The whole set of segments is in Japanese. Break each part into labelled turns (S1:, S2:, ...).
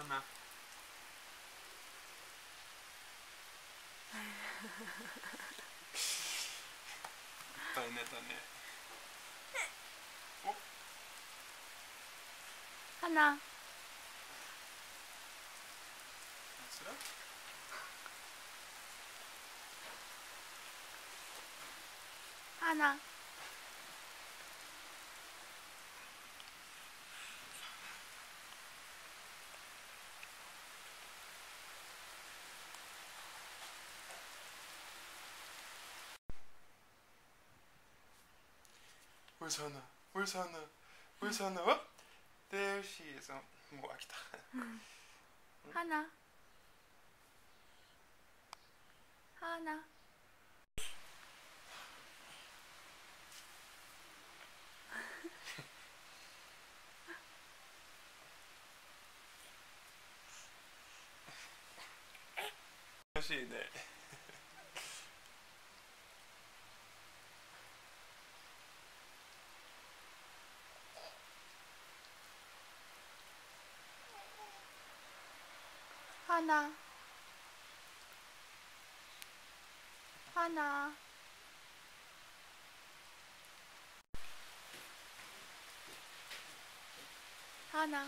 S1: 花大変だね。お
S2: 花
S1: それ
S2: 花
S1: Where's Hannah? Where's Hannah? Where's Hannah? Oh, there she is. もう飽きた。
S2: 花花
S1: 楽しいね。
S2: 花花花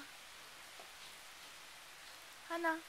S2: 花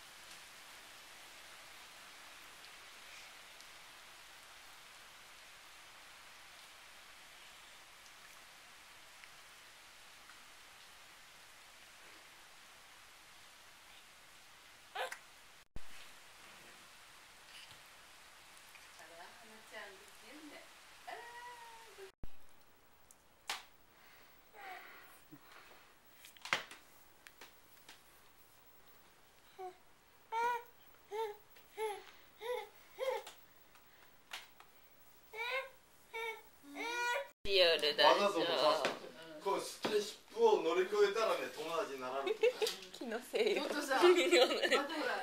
S2: 夜だ
S3: わざとさ、こうスキンシップを乗り越えたらね、友達になられる。
S2: 気のせいよ。
S4: ちょっとさ、
S2: 微妙なね。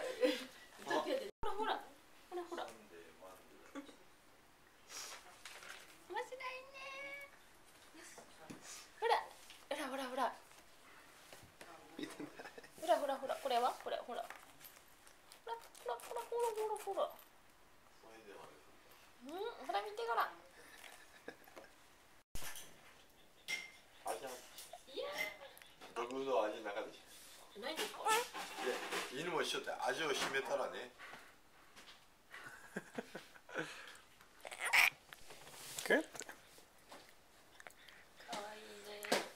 S2: ほらほらほらほらほら。面白いね。ほらほらほらほら。ほらほらほらこれはほらほら。ほらほらほらほらほらほら。うんほら見てごらん。
S3: 僕の味の中でしょ。
S2: ないんですか？
S3: で、犬も一緒で味を占めたらね。
S1: Good.
S2: かわいいね。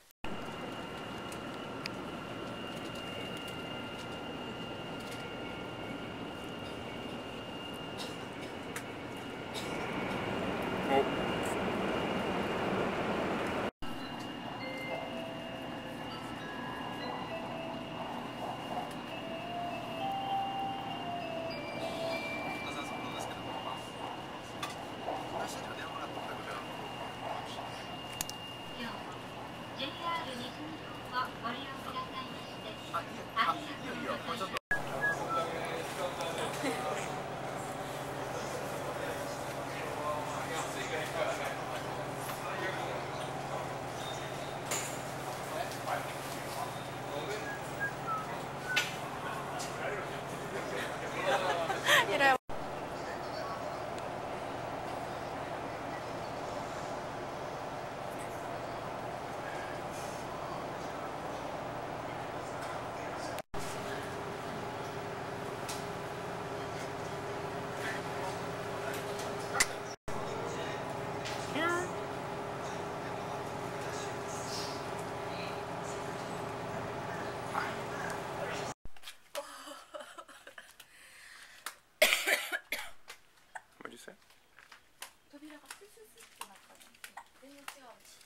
S1: What did you say?
S2: 扉がスススってなったの。全然違うし。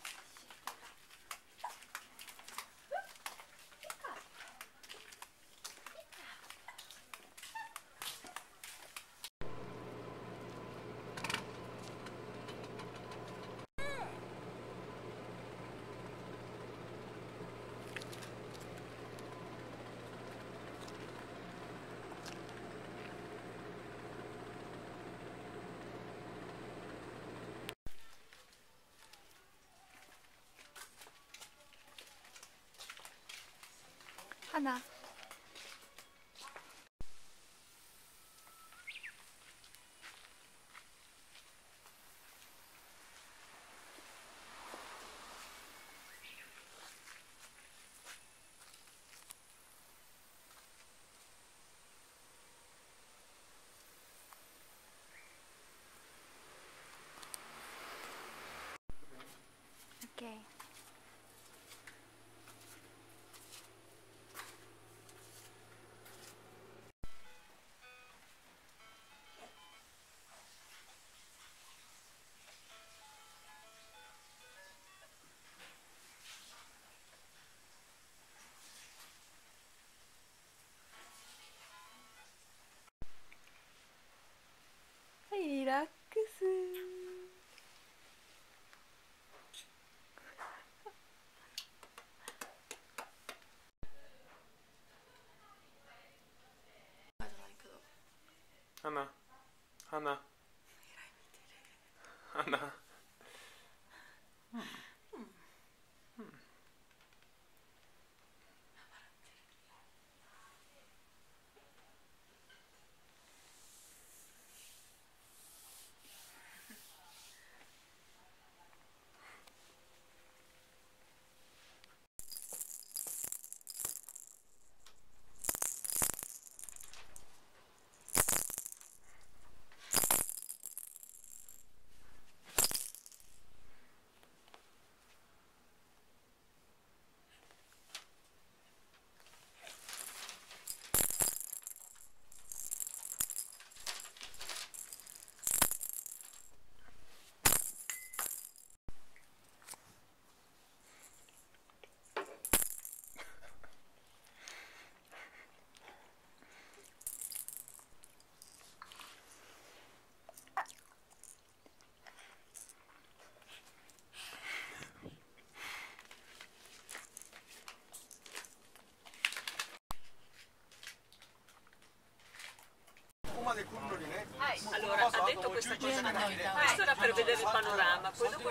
S2: 花
S1: 花花花
S4: Allora, ha detto questa cosa, questo era per vedere il panorama, poi dopo...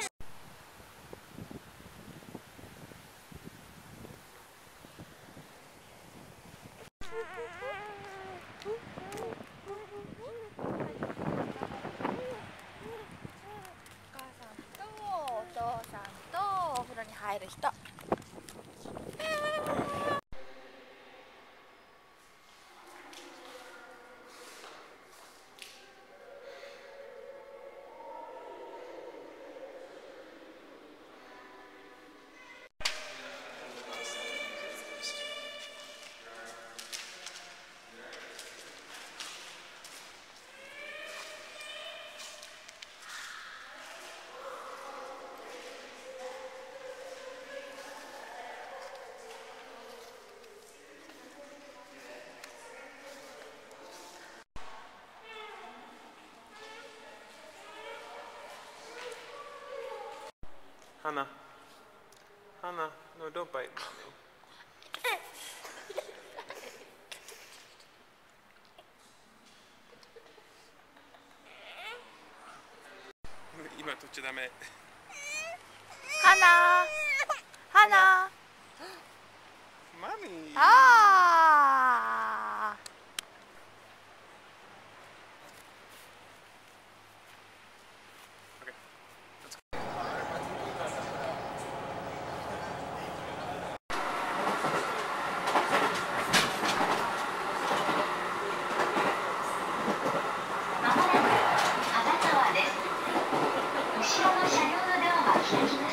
S2: お父さんとお風呂に入る人。
S1: Hannah. Hannah, no, don't bite. Mommy. 今取っちゃダメ。
S2: 花花
S1: マミー。
S2: あー。
S5: 後ろの車両のドアは開きます。